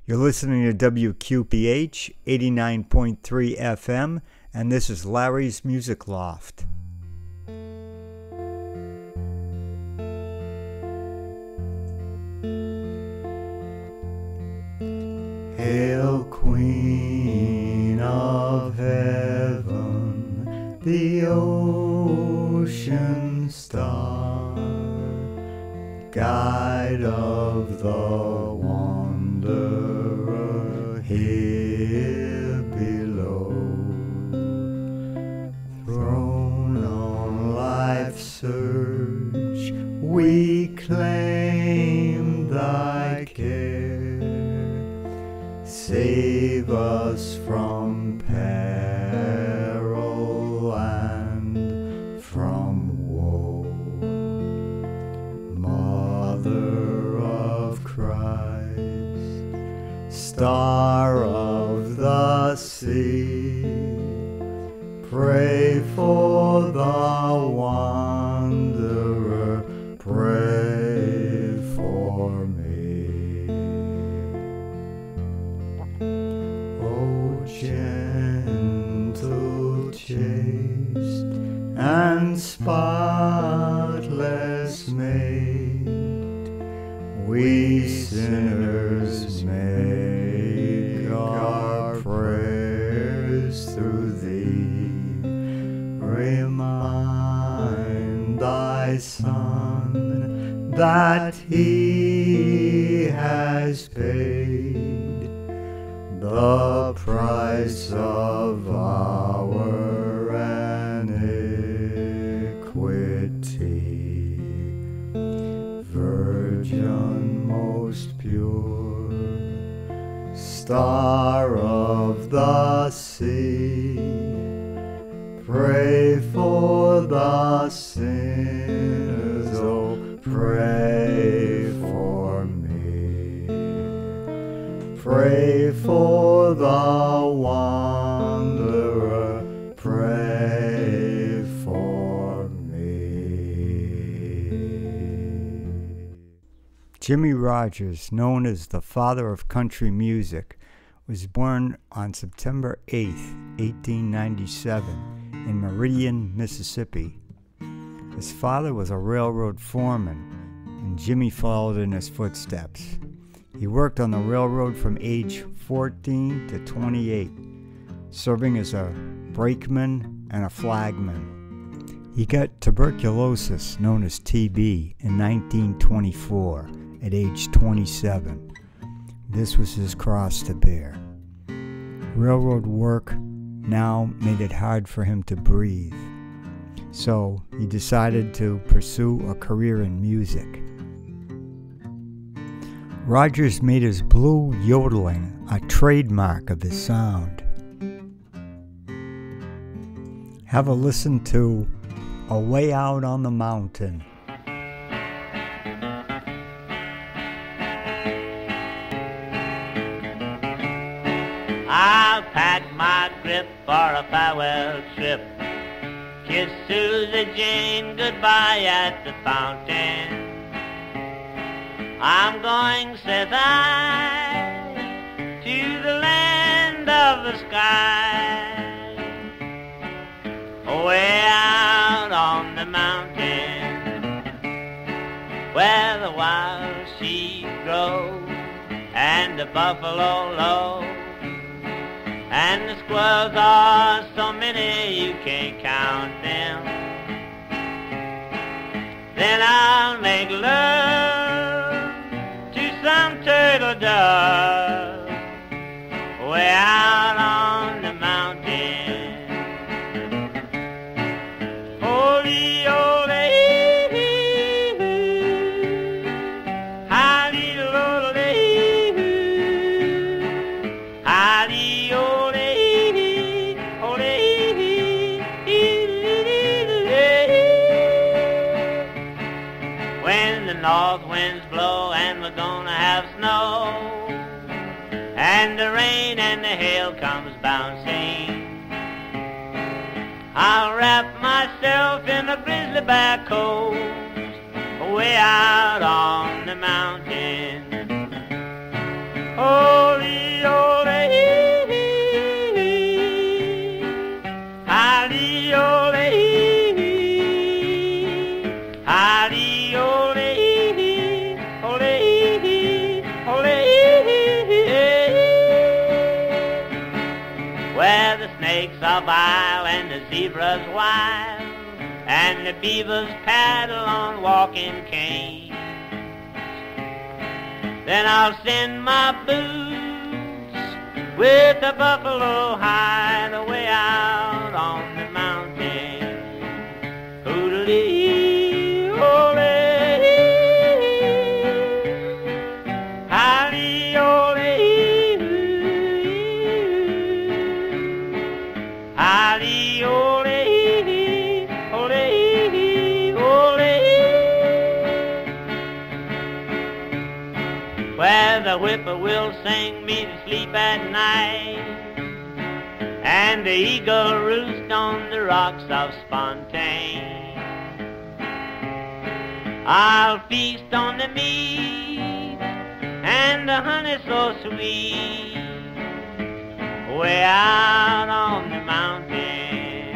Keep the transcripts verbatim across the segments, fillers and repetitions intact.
You're listening to W Q P H eighty-nine point three F M, and this is Larry's Music Loft. Hail, Queen of Heaven, the ocean star, guide of the wanderer here below. Thrown on life's surge, we claim thy care. Save us from peril and from woe. Mother of Christ, Star of the sea, pray for the wanderer, pray for me. O gentle, chaste, and spotless maid, we sinners make our prayers through thee. Remind thy Son that he has paid the price of our iniquity. Virgin most pure, Star of the sea, pray for the sinners, oh, pray for me. Pray for the wanderer, pray for me. Jimmie Rodgers, known as the father of country music, was born on September eighth, eighteen ninety-seven, in Meridian, Mississippi. His father was a railroad foreman, and Jimmie followed in his footsteps. He worked on the railroad from age fourteen to twenty-eight, serving as a brakeman and a flagman. He got tuberculosis, known as T B, in nineteen twenty-four at age twenty-seven. This was his cross to bear. Railroad work now made it hard for him to breathe, so he decided to pursue a career in music. Rodgers made his blue yodeling a trademark of his sound. Have a listen to Away Out on the Mountain. I'll pack my grip for a farewell trip. Kiss Susie Jane goodbye at the fountain. I'm going, says I, to the land of the sky, away out on the mountain, where the wild sheep grow and the buffalo low, and the squirrels are so many you can't count them. Then I'll make love to some turtle dove way out on the mountain. Holy, holy, holly, holy, holly, holy, holy. When the north winds blow and we're gonna have snow, and the rain and the hail comes bouncing, I'll wrap myself in a grizzly bear coat way out on the mountain. Oh, snakes are vile and the zebras wild, and the beavers paddle on walking canes. Then I'll send my boots with a buffalo hide away out on the mountain. Hoodly, ole, howdy, ole, howdy, ole, ole, ole. Where the whippoorwill sing me to sleep at night, and the eagle roost on the rocks of Spontane. I'll feast on the meat and the honey so sweet, way out on the mountain.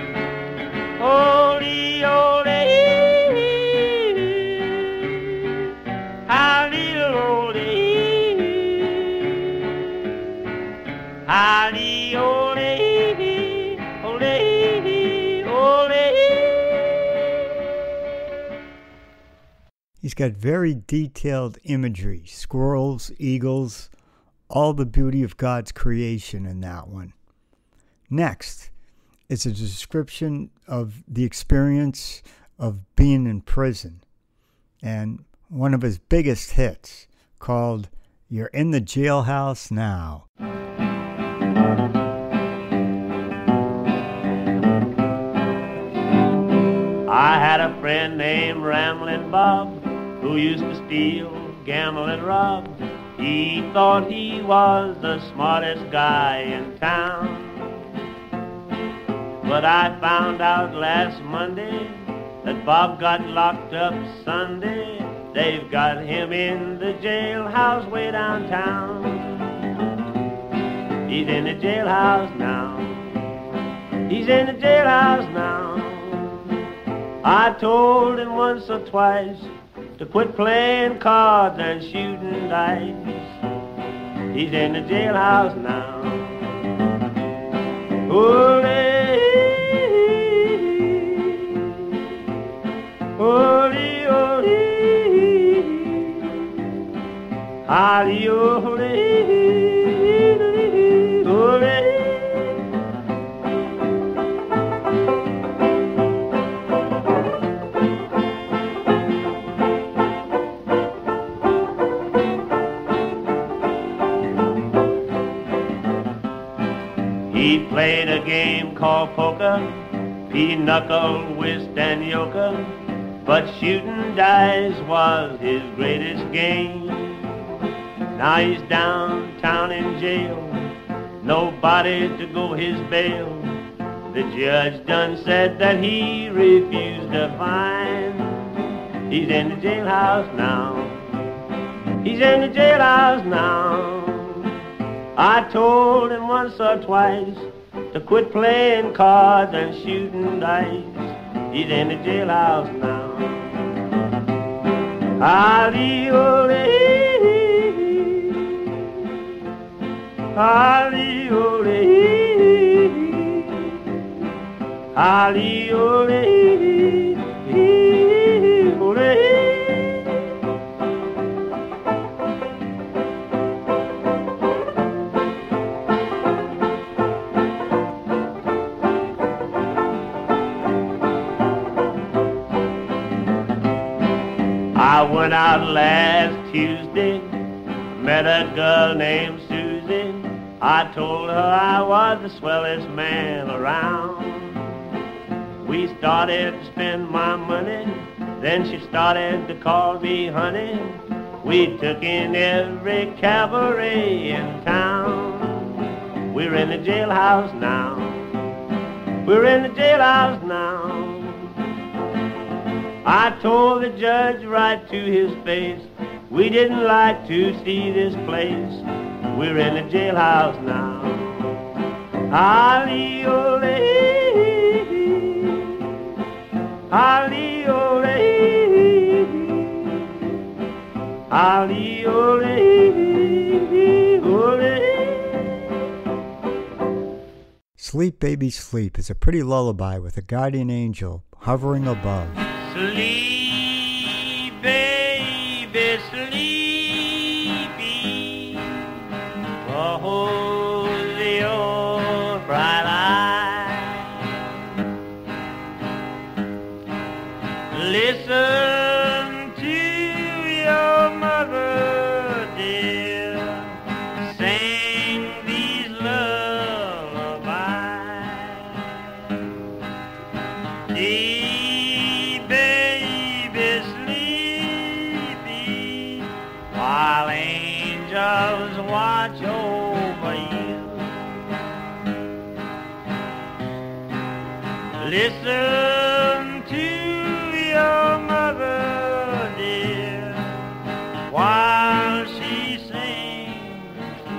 Holy, holy, howdy, holy, howdy, holy, holy, holy. He's got very detailed imagery, squirrels, eagles, all the beauty of God's creation in that one. Next, it's a description of the experience of being in prison, and one of his biggest hits called You're in the Jailhouse Now. I had a friend named Ramblin' Bob who used to steal, gamble, and rob. He thought he was the smartest guy in town. But I found out last Monday that Bob got locked up Sunday. They've got him in the jailhouse way downtown. He's in the jailhouse now. He's in the jailhouse now. I told him once or twice to quit playing cards and shooting dice. He's in the jailhouse now. Holy, holy, holy, holy, holy, holy. He played a game called poker, pinochle, whist, and euchre, but shooting dice was his greatest game. Now he's downtown in jail, nobody to go his bail. The judge done said that he refused to fine. He's in the jailhouse now. He's in the jailhouse now. I told him once or twice to quit playing cards and shooting dice. He's in the jailhouse now. Holly-ole, holly-ole, holly-ole, ole. I went out last Tuesday, met a girl named Susie. I told her I was the swellest man around. We started to spend my money, then she started to call me honey. We took in every cabaret in town. We're in the jailhouse now. We're in the jailhouse now. I told the judge right to his face, we didn't like to see this place. We're in the jailhouse now. Holly-ole, holly-ole, holly-ole, ole. Sleep, Baby, Sleep is a pretty lullaby with a guardian angel hovering above. Sleep, baby, sleepy, close your bright eyes. Listen to your mother, dear, sing these lullabies. Sleep, baby, sleepy, while angels watch over you. Listen to your mother, dear, while she sings to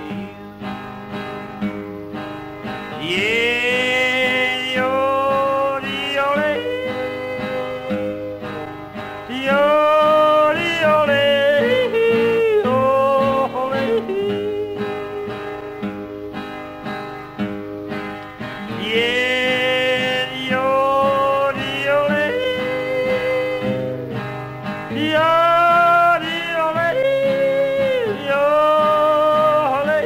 you. Yeah, yo-de-ole, yo-de-ole, yo-ole. Yeah, yo-de-ole, yo-de-ole, yo-ole,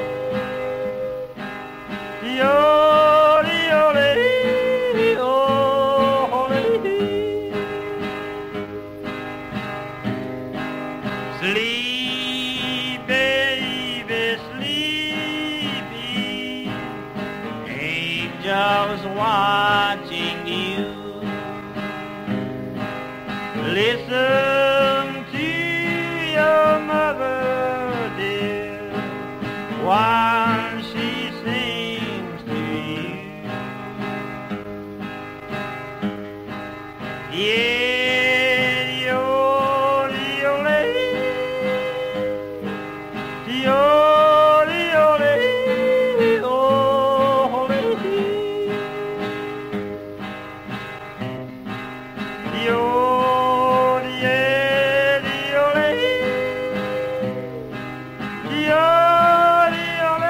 yo-de-ole, yo-ole. Sleep, baby, sleepy, angels watching you. Listen to your mother, dear, while she sings to you. Yeah, yo-de-ole, yo-de-ole, yo-ole. Yo-de-ole, yo-de-ole,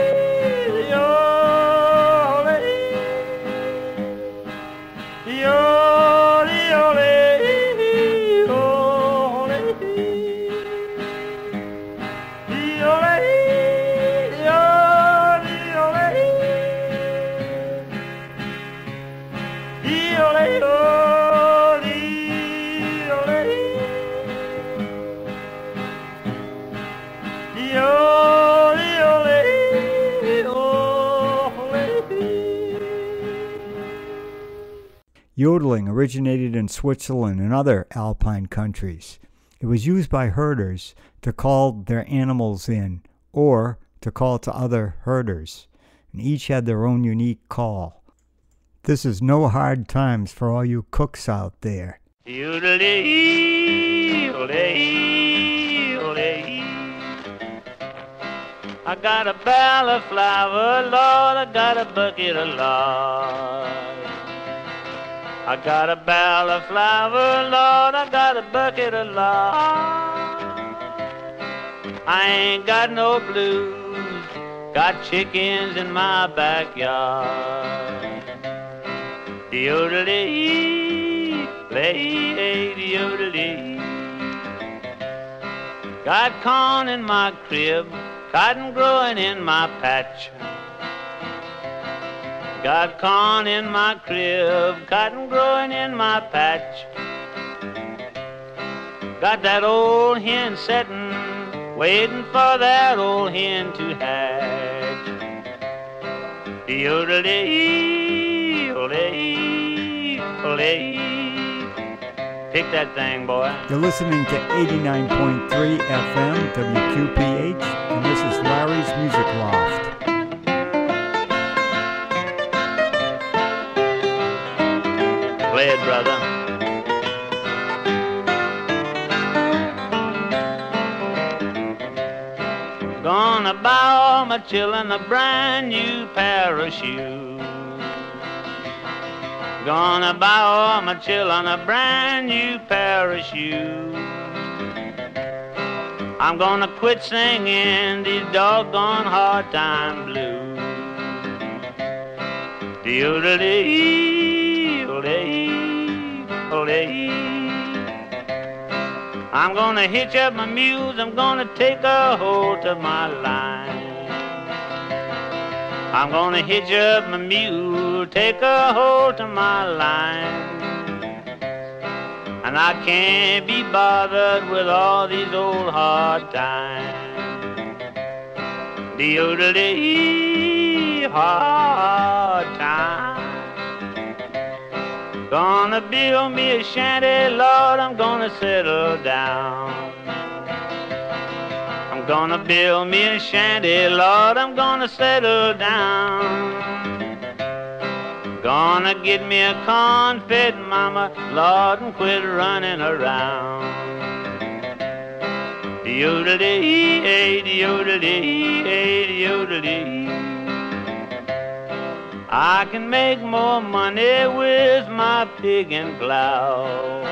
yo-ole. Yo-de-ole, yo-ole. Yo-ole, yo-de-ole. Yo-ole, yo-de-ole. Yo-de-ole, yo-ole. Yodeling originated in Switzerland and other alpine countries. It was used by herders to call their animals in or to call to other herders, and each had their own unique call. This is no hard times for all you cooks out there. Yodelee, yodelee, yodelee. I got a barrel of flour, Lord, I got a bucket of lard. I got a barrel of flour, Lord, I got a bucket of lard. I ain't got no blues, got chickens in my backyard. Yodelee, lay, yodelee. Got corn in my crib, cotton growing in my patch. Got corn in my crib, cotton growing in my patch. Got that old hen setting, waiting for that old hen to hatch. Yodelee, olay, olay. Pick that thing, boy. You're listening to eighty-nine point three F M W Q P H, and this is Larry's Music Loft. Play it, brother. Gonna buy all my children a brand new pair of shoes. Gonna buy all my children a brand new pair of shoes. I'm gonna quit singing these doggone hard time blues. Doodle-dee, ole, ole. I'm gonna hitch up my mules, I'm gonna take a hold of my line. I'm gonna hitch up my mule, take a hold of my line. And I can't be bothered with all these old hard times. Doodle-dee, hard times. Gonna build me a shanty, Lord, I'm gonna settle down. I'm gonna build me a shanty, Lord, I'm gonna settle down. Gonna get me a corn-fed mama, Lord, and quit running around. Doodle-dee, doodle-dee, doodle-dee. I can make more money with my pig and plow.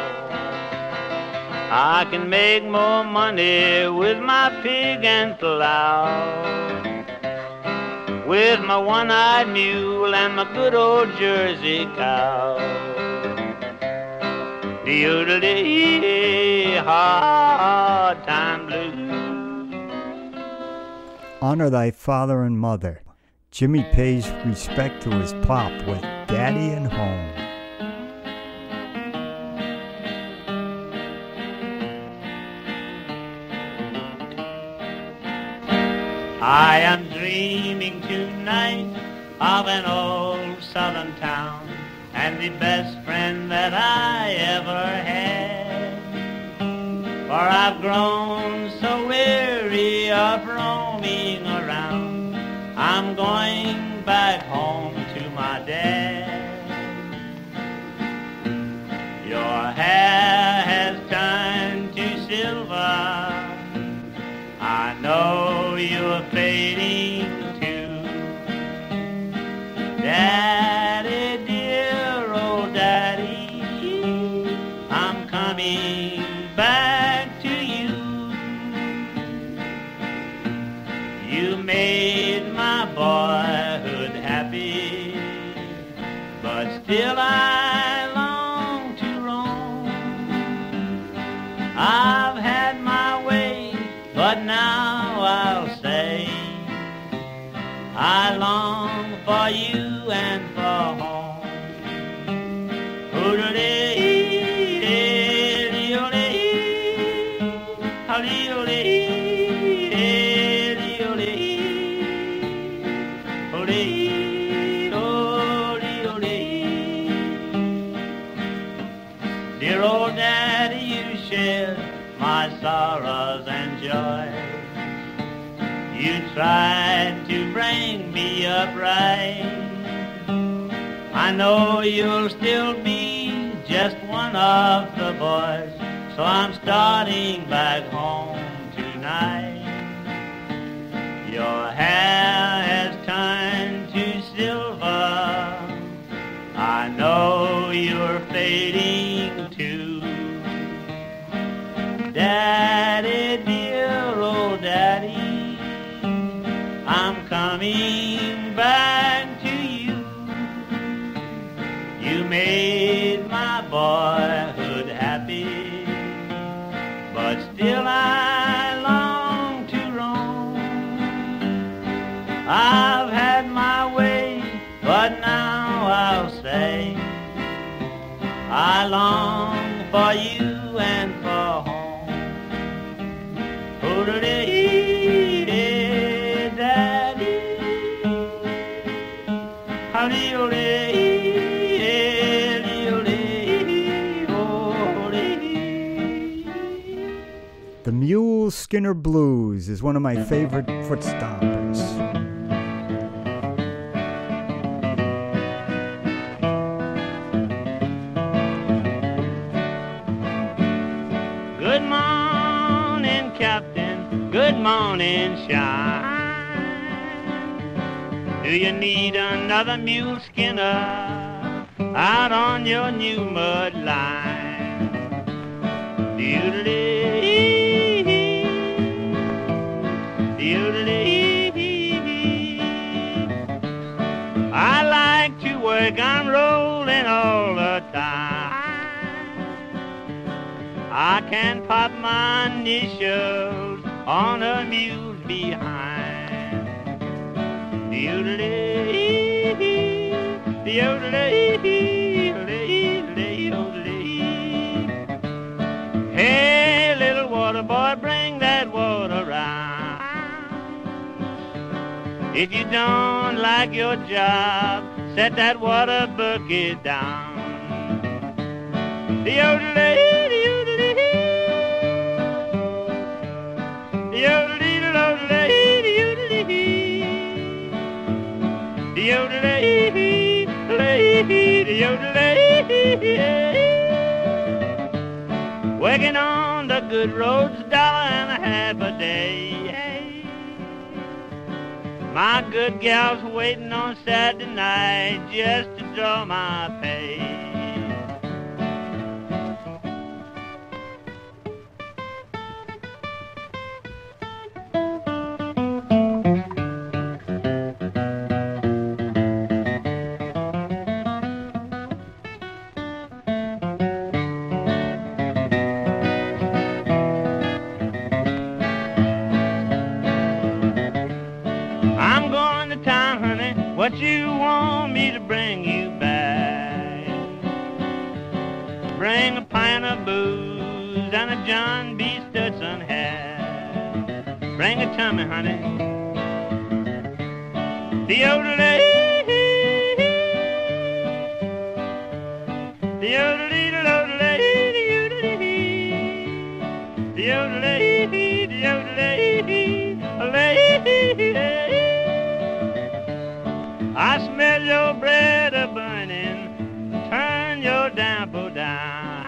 I can make more money with my pig and plow. With my one-eyed mule and my good old Jersey cow. Doodle-dee, hard time blues. Honor thy father and mother. Jimmie pays respect to his pop with Daddy and Home. I am dreaming tonight of an old southern town and the best friend that I ever had. For I've grown so weary of roaming around, I'm going back home to my dad. Your hair has turned to silver, I know you're fading too. Daddy, dear old daddy, I'm coming back to you. You made my boyhood happy, but still I long to roam. I've had my way, but now I'll say I long for you and for home. Dear old daddy, you shared my sorrows and joys. You tried to bring me up right. I know you'll still be just one of the boys, so I'm starting back home tonight. Your hair has turned to silver, I know you're fading too. Daddy, dear old daddy, I'm coming back to you. You made my boyhood happy, but still I long to roam. I've had my way, but now I'll say I long for you and for home. The Mule Skinner Blues is one of my favorite foot stompers. Good morning, Captain. Good morning, Shine. Do you need another mule skinner out on your new mud line? Doodle-dee, doodle-dee. I like to work quick I'm rolling all the time. I can pop my initials on a mule's behind. Doodle-dee, doodle-dee, doodle-dee. Hey, little water boy, bring that water round. If you don't like your job, set that water bucket down. Doodle-dee, doodle-dee, doodle-dee, doodle-dee, doodle-dee, doodle-dee. Working on the good roads, dollar and a half a day. My good gal's waiting on Saturday night just to draw my pay. What you want me to bring you back? Bring a pint of booze and a John B. Stetson hat. Bring a tummy, honey. Deodorant, deodorant, deodorant, deodorant, deodorant. I smell your bread a burning, turn your damper down.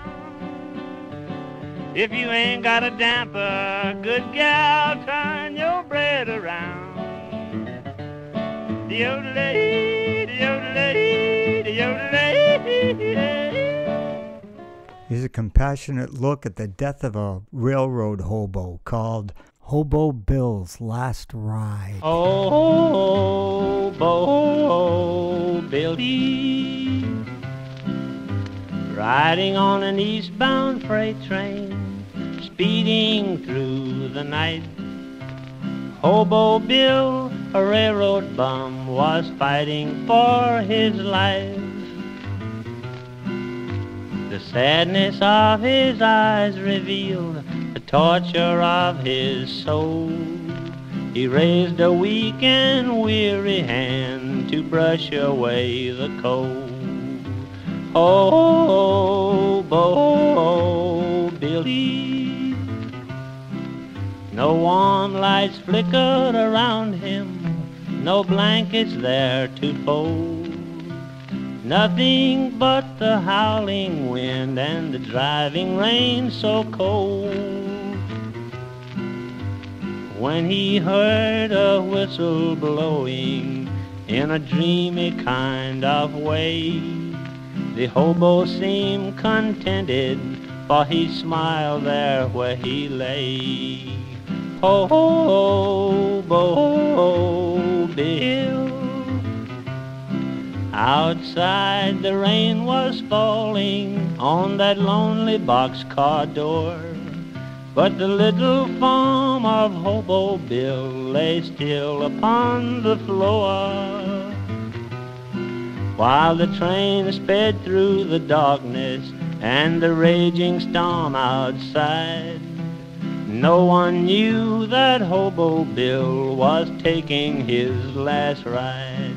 If you ain't got a damper, good gal, turn your bread around. Deodorant, deodorant, deodorant. Is a compassionate look at the death of a railroad hobo called Hobo Bill's Last Ride. Oh, Hobo Billy, riding on an eastbound freight train, speeding through the night. Hobo Bill, a railroad bum, was fighting for his life. The sadness of his eyes revealed the torture of his soul. He raised a weak and weary hand to brush away the cold. Oh, Hobo Billy, no warm lights flickered around him, no blankets there to fold. Nothing but the howling wind and the driving rain so cold. When he heard a whistle blowing in a dreamy kind of way, the hobo seemed contented, for he smiled there where he lay. Hobo Bill, outside the rain was falling on that lonely boxcar door, but the little form of Hobo Bill lay still upon the floor. While the train sped through the darkness and the raging storm outside, no one knew that Hobo Bill was taking his last ride.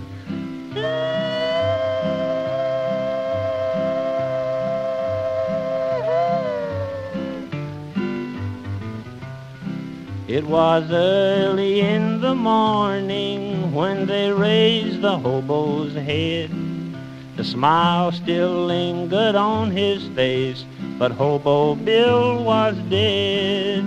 It was early in the morning when they raised the hobo's head. The smile still lingered on his face, but Hobo Bill was dead.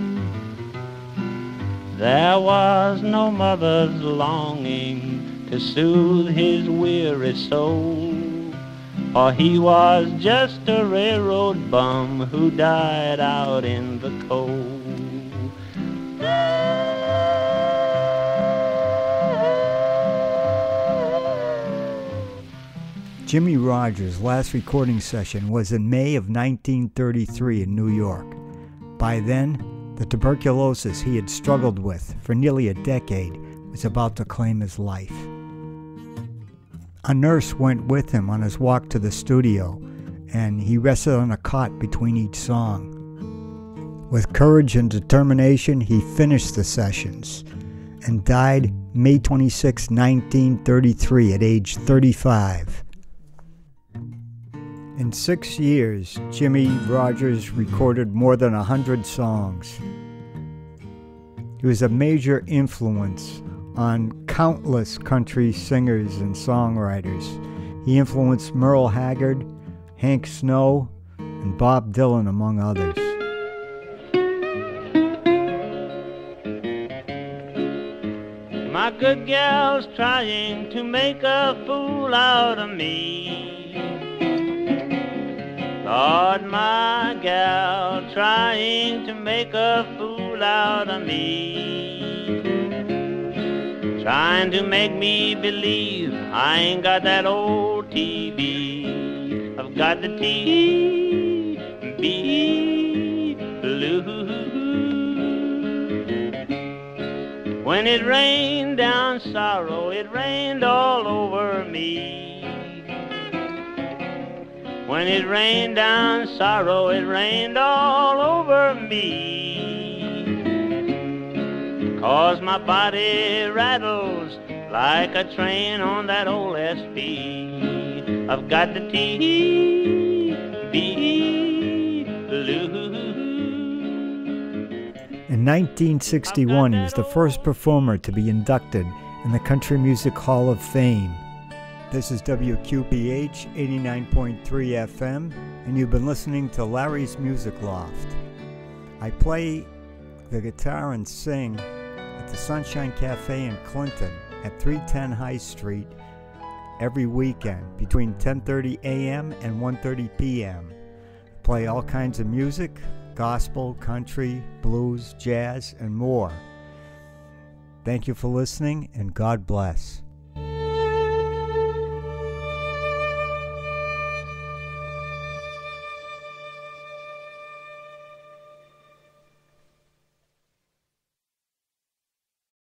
There was no mother's longing to soothe his weary soul, for he was just a railroad bum who died out in the cold. Jimmie Rodgers' last recording session was in May of nineteen thirty-three in New York. By then, the tuberculosis he had struggled with for nearly a decade was about to claim his life. A nurse went with him on his walk to the studio, and he rested on a cot between each song. With courage and determination, he finished the sessions and died May twenty-sixth, nineteen thirty-three at age thirty-five. In six years, Jimmie Rodgers recorded more than a hundred songs. He was a major influence on countless country singers and songwriters. He influenced Merle Haggard, Hank Snow, and Bob Dylan, among others. My good gal's trying to make a fool out of me. Lord, my gal trying to make a fool out of me. Trying to make me believe I ain't got that old T B. I've got the T B blues. When it rained down sorrow, it rained all over me. When it rained down sorrow, it rained all over me. 'Cause my body rattles like a train on that old S P. I've got the T B blues. In nineteen sixty-one, he was the first performer to be inducted in the Country Music Hall of Fame. This is W Q P H eighty-nine point three F M, and you've been listening to Larry's Music Loft. I play the guitar and sing at the Sunshine Café in Clinton at three ten High Street every weekend between ten thirty a m and one thirty p m I play all kinds of music, gospel, country, blues, jazz, and more. Thank you for listening, and God bless.